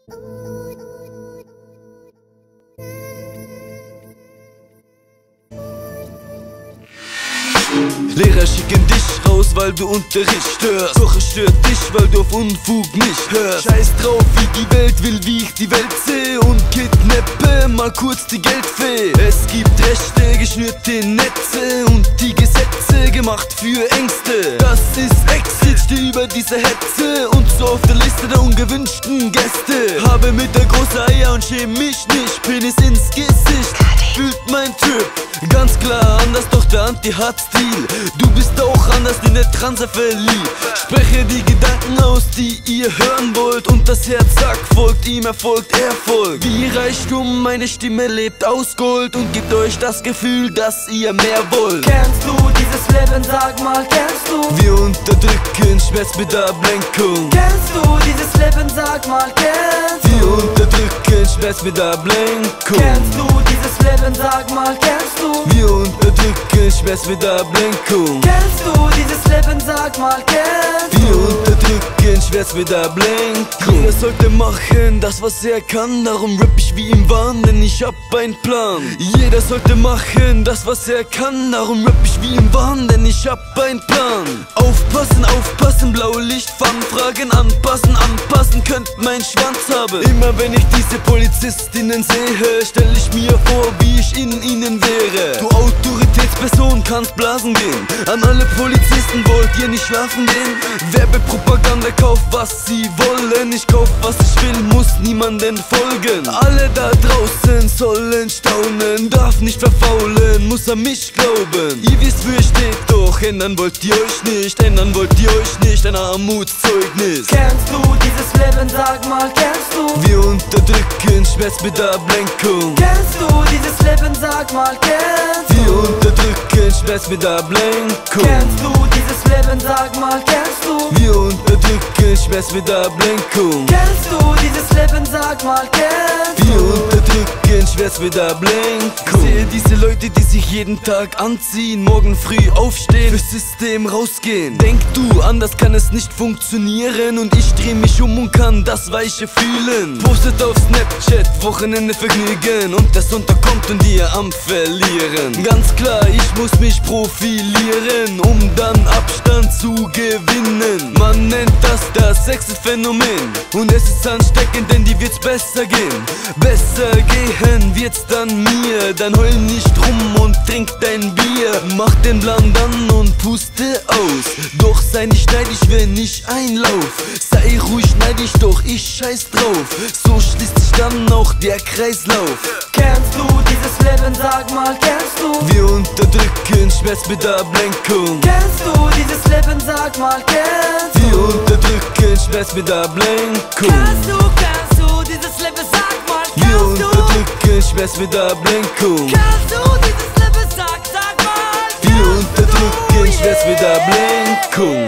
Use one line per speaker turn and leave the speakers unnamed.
Lehrer schicken dich raus, weil du Unterricht störst. Doch es stört dich, weil du auf Unfug nicht hörst. Scheiß drauf, wie die Welt will, wie ich die Welt sehe, und kidnappe mal kurz die Geldfee. Es gibt Rechte, geschnürte Netze und die Gesetze gemacht für Ängste. Das ist Exit, steh über diese Hetze und so auf der Liste der ungewünschten Gäste. Habe mit der große Eier und schäm mich nicht, Penis ins Gesicht, fühlt mein Trip. Ganz klar anders, doch der Anti hat Stil. Du bist auch anders, in der Transe verliebt. Spreche die Gedanken aus, die ihr hören wollt, und das Herz sagt, folgt ihm, erfolgt Erfolg. Wie Reichtum, meine Stimme lebt aus Gold und gibt euch das Gefühl, dass ihr mehr wollt.
Kennst du dieses Leben, sag mal, kennst du?
Wir unterdrücken Schmerz mit Ablenkung.
Kennst du dieses Leben, sag mal, kennst du?
Wir unterdrücken Schmerz mit Ablenkung.
Kennst du dieses Leben, sag mal, kennst du?
Wir unterdrücken Schmerz mit Ablenkung.
Kennst du dieses Leben, sag mal, kennst du?
Wir unterdrücken Schmerz mit Ablenkung. Jeder sollte machen das, was er kann, darum rapp ich wie im Wahn, denn ich hab einen Plan. Jeder sollte machen das, was er kann, darum rapp ich wie im Wahn, denn ich hab einen Plan. Aufpassen, aufpassen, blaue Lichtfangfragen anpassen, anpassen könnt mein Schwanz haben. Immer wenn ich diese Polizistinnen sehe, stell ich mir vor, wie ich in ihnen wäre. Du Autoritätsperson kannst blasen gehen. An alle Polizisten, wollt ihr nicht schlafen gehen? Werbepropaganda kauft, was sie wollen. Ich kauf, was ich will, muss niemanden folgen. Alle da draußen sollen staunen, darf nicht verfaulen, muss an mich glauben. Ihr wisst, wo ihr steht, doch ändern wollt ihr euch nicht. Ändern wollt ihr euch nicht, ein Armutszeugnis.
Kennst du dieses Leben, sag mal, kennst du?
Wir unterdrücken Schmerz mit Ablenkung.
Kennst du dieses Leben, sag mal, kennst du?
Wir unterdrücken Schmerz mit Ablenkung.
Kennst du dieses Leben, sag mal, kennst du?
Wir unterdrücken Schmerz mit Ablenkung.
Kennst du dieses Leben, sag mal, kennst du?
Wir unterdrücken Schmerz mit Ablenkung. Sehe diese Leute, die sich jeden Tag anziehen, morgen früh aufstehen, fürs System rausgehen. Denk du, anders kann es nicht funktionieren, und ich dreh mich um und kann das Weiche fühlen. Postet auf Snapchat, Wochenende Vergnügen, und der Sonntag kommt und ihr am Verlieren. Ganz klar, ich muss mich profilieren, um dann Abstand zu gewinnen. Man nennt das Sexphänomen, und es ist ansteckend, denn die wird's besser gehen. Besser gehen wird's dann mir, dann heul nicht rum und trink dein Bier. Mach den Plan dann und puste aus, doch sei nicht neidisch, wenn ich einlauf. Sei ruhig neidisch, doch ich scheiß drauf, so schließt sich dann auch der Kreislauf.
Kennst du dieses Leben, sag mal, kennst du?
Wir unterdrücken Schmerz mit Ablenkung.
Kennst du dieses Leben, sag mal, kennst du?
Wir unterdrücken Schmerz mit Ablenkung.
Kennst du dieses Leben, sag mal,
Wir
kennst du?
unterdrücken Schmerz mit Ablenkung.
Kennst du dieses Leben, sag mal,
Wir unterdrücken Schmerz mit Ablenkung.